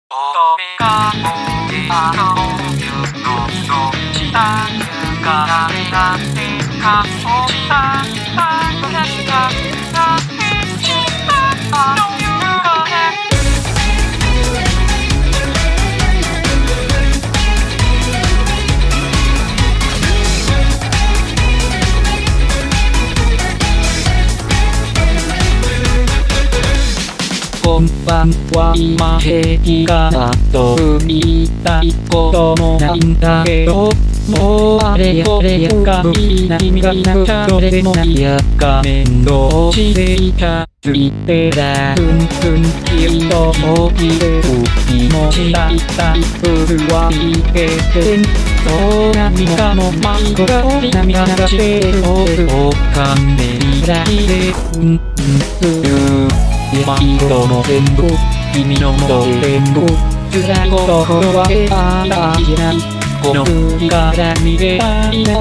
乙女が俺あの夜の下かられなってかおした私がなってしたあの夜がねこんばんは今平がと言いたいこともないんだけどもうあれやこれやが無理な意味がいなきゃどれでもないやが面倒していたついてだふんふんきっと大きで気持ちだいたいふわいけてんそう何もかも迷子が降り涙流してるを勘弁以来で迷子の全部君のもと全部辛いことほど分けあんたいないこの国から逃げたいな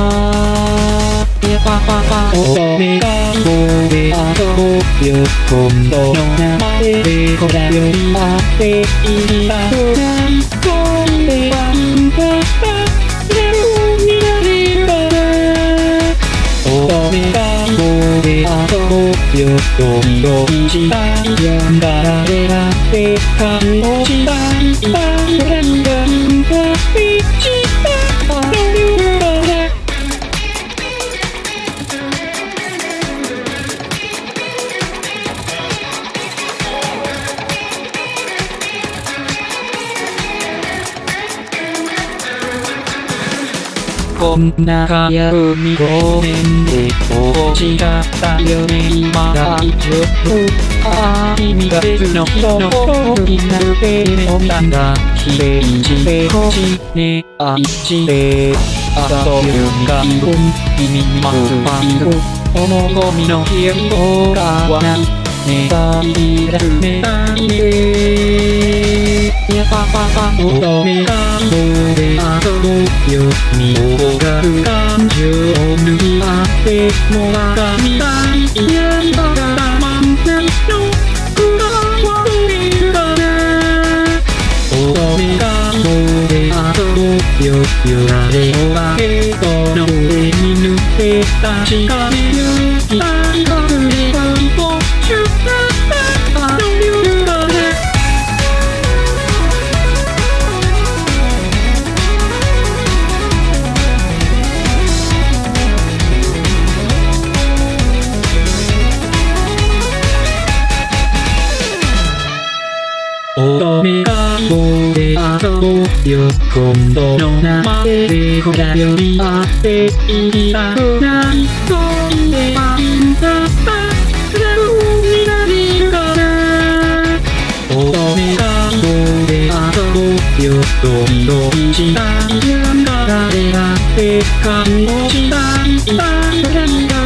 パパパ乙女が希望で遊ぼうよ今度の名前でほらよりあっていいだろうない恋ではいいんだ笑顔になれるから乙女が希望で遊ぼうよドキドキしたいやんだられなって感動したい何がいいんだこんな早踏みごめんね落ちちゃったよね今大丈夫ああ君が別の人のことになるてねおんだんだきれいしてほしいね愛して朝と夕がいる君にまずファイル思い込みの消えるがはないねだいらめたいねやパパパ乙女が希望で遊ぼうよ見覚がる感情を脱ぎ合ってもらがみたいやり場がたまんないのくらは取れるかな乙女が希望で遊ぼうよよられお化けとの上に塗って確かめる期待が触れたりとシュッあの夜がね乙女が希望で遊ぼうよ今度の名前でほらよりあっていいだろうない恋ではいいんだ笑顔になれるから乙女が希望で遊ぼうよドキドキしたいやんだられなって感動したい何が